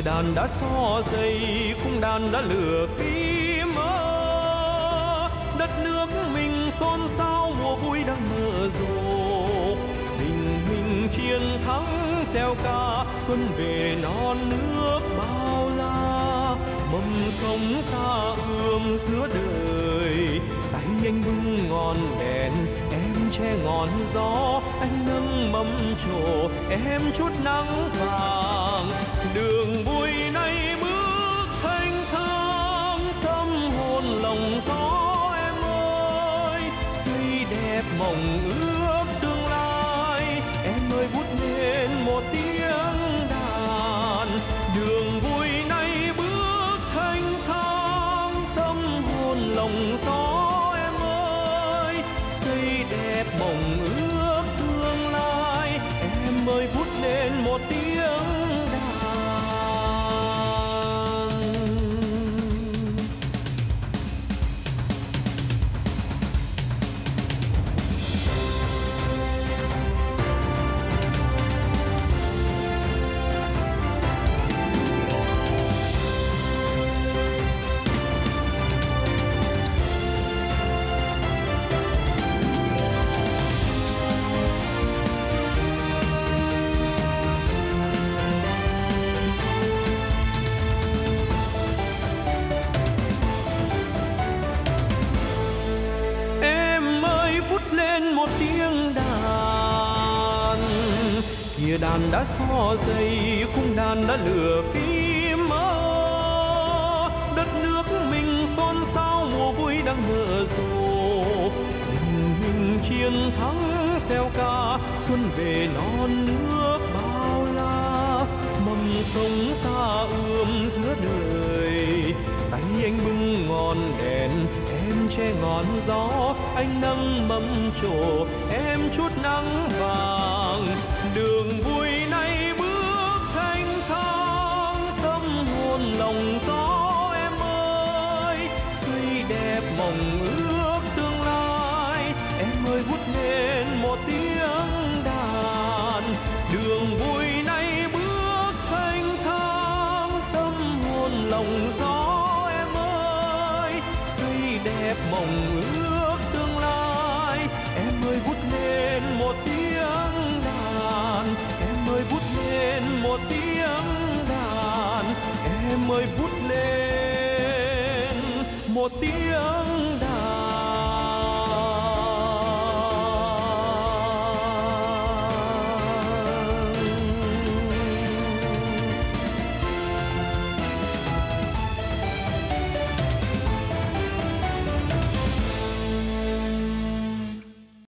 đàn đã xỏ dây, cung đàn đã lửa phí mơ. Đất nước mình xôn xao, mùa vui đang nở rộ. Mình chiến thắng gieo ca, xuân về non nước bao la. Mầm sống ta ươm giữa đời, tay anh bưng ngọn đèn, em che ngọn gió. Anh nâng mâm trổ, em chút nắng vàng. Đường vui nay bước thanh thang, tâm hồn lòng gió em ơi. Xây đẹp mộng ước tương lai, em ơi vút lên một tiếng đàn. Đường vui nay bước thanh thang, tâm hồn lòng gió em ơi. Xây đẹp mộng ước tương lai, em ơi vút lên một tiếng đàn. Một tiếng đàn, kìa đàn đã xỏ dây, cung đàn đã lửa phí mơ. Đất nước mình xôn xao, mùa vui đang nở rộ. Mình chiến thắng gieo ca, xuân về non nước bao la. Mầm sống ta ươm giữa đời, tay anh bưng ngọn đèn, em che ngọn gió. Anh nâng mâm trổ, em chút nắng vàng. Đường vui nay bước thanh thang, tâm hồn lòng gió em ơi. Xây đẹp mộng ước tương lai, em ơi vút lên một tiếng đàn. Đường vui nay bước thanh thang, tâm hồn lòng gió em ơi. Xây đẹp mộng ước tương lai, em ơi vút lên một tiếng đàn. Em ơi vút lên một tiếng đàn, em ơi vút lên một tiếng